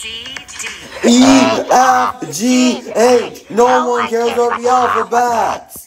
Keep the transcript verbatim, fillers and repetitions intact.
E, F, G, H. No one cares about the alphabet.